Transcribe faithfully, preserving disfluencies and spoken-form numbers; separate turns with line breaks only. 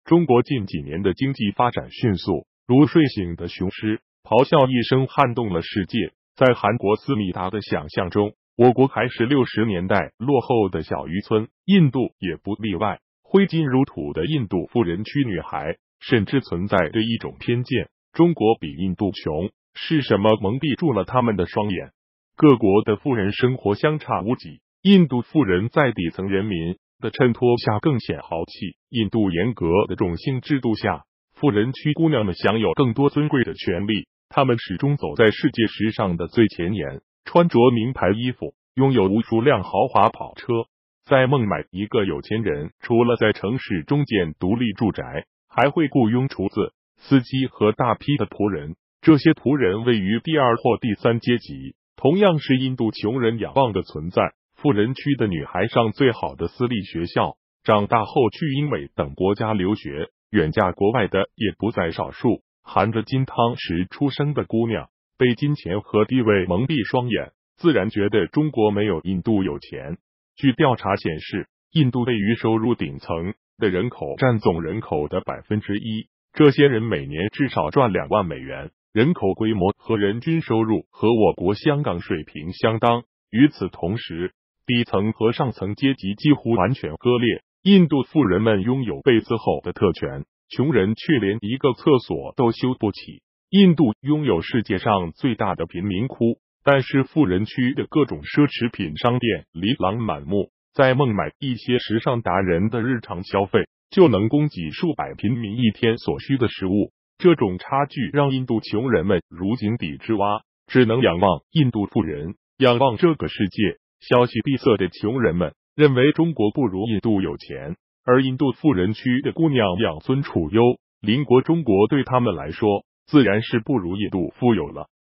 中国近几年的经济发展迅速，如睡醒的雄狮，咆哮一声撼动了世界。在韩国思密达的想象中，我国还是六十年代落后的小渔村，印度也不例外。挥金如土的印度富人区女孩，甚至存在着一种偏见：中国比印度穷，是什么蒙蔽住了他们的双眼？各国的富人生活相差无几，印度富人在底层人民的衬托下更显豪气。印度严格的种姓制度下，富人区姑娘们享有更多尊贵的权利，她们始终走在世界时尚的最前沿，穿着名牌衣服，拥有无数辆豪华跑车。在孟买，一个有钱人除了在城市中建独立住宅，还会雇佣厨子、司机和大批的仆人。这些仆人位于第二或第三阶级，同样是印度穷人仰望的存在。富人区的女孩上最好的私立学校，长大后去英美等国家留学，远嫁国外的也不在少数。含着金汤匙出生的姑娘，被金钱和地位蒙蔽双眼，自然觉得中国没有印度有钱。据调查显示，印度位于收入顶层的人口占总人口的百分之一，这些人每年至少赚两万美元，人口规模和人均收入和我国香港水平相当。与此同时，底层和上层阶级几乎完全割裂。印度富人们拥有被伺候的特权，穷人却连一个厕所都修不起。印度拥有世界上最大的贫民窟，但是富人区的各种奢侈品商店琳琅满目，在孟买一些时尚达人的日常消费就能供给数百平民一天所需的食物。这种差距让印度穷人们如井底之蛙，只能仰望印度富人，仰望这个世界。消息闭塞的穷人们认为中国不如印度有钱，而印度富人区的姑娘养尊处优，邻国中国对他们来说自然是不如印度富有了。